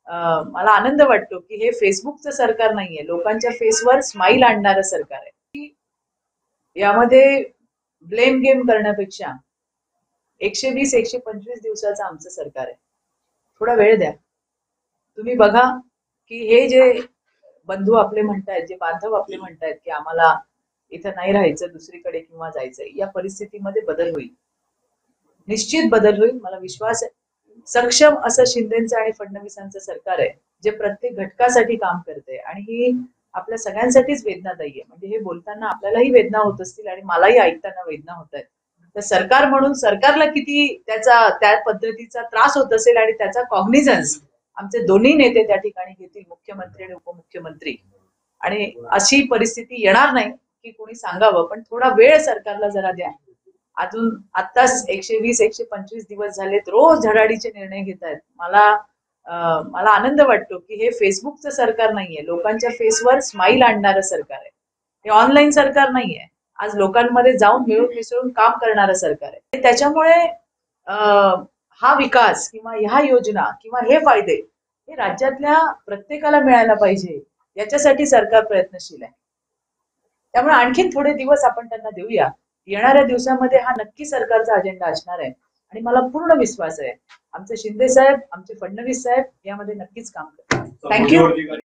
मला आनंद वाटतो की हे फेसबुकचं सरकार नाहीये, लोकांच्या फेसवर स्माईल आणणारं सरकार आहे. यामध्ये ब्लेम गेम करण्यापेक्षा 120-125 दिवसाचं आमचं सरकार आहे. थोडा वेळ द्या. तुम्ही बघा की हे जे बंधू आपले म्हणतायत, जे बांधव आपले म्हणतायत की आम्हाला इथं नाही राहायचं, दुसरीकडे किंवा जायचंय, या परिस्थितीमध्ये बदल होईल, निश्चित बदल होईल, मला विश्वास आहे. सक्षम असं शिंदेचं आणि फडणवीसांचं सरकार आहे, जे प्रत्येक घटकासाठी काम करते आणि ही आपल्या सगळ्यांसाठीच वेदनादायी आहे. म्हणजे हे बोलताना आपल्यालाही वेदना होत असतील आणि मलाही ऐकताना वेदना होत आहेत. तर सरकार म्हणून सरकारला किती त्याचा त्या पद्धतीचा त्रास होत असेल आणि त्याचा कॉग्निझन्स आमचे दोन्ही नेते त्या ठिकाणी घेतील, मुख्यमंत्री आणि उपमुख्यमंत्री. आणि अशी परिस्थिती येणार नाही की कोणी सांगावं, पण थोडा वेळ सरकारला जरा द्या. अजून आत्ताच 120-125 दिवस झालेत, रोज धडाडीचे निर्णय घेत आहेत. मला आनंद वाटतो की हे फेसबुकचं सरकार नाहीये, लोकांच्या फेसवर स्माईल आणणारं सरकार आहे. हे ऑनलाईन सरकार नाहीये, आज लोकांमध्ये जाऊन मिळून मिसळून काम करणारं सरकार आहे. त्याच्यामुळे हा विकास किंवा ह्या योजना किंवा हे फायदे हे राज्यातल्या प्रत्येकाला मिळायला पाहिजे, याच्यासाठी सरकार प्रयत्नशील आहे. त्यामुळे आणखीन थोडे दिवस आपण त्यांना देऊया. येणाऱ्या दिवसामध्ये हा नक्की सरकारचा अजेंडा असणार आहे आणि मला पूर्ण विश्वास आहे आमचे शिंदे साहेब, आमचे फडणवीस साहेब यामध्ये नक्कीच काम करतात. थँक्यू.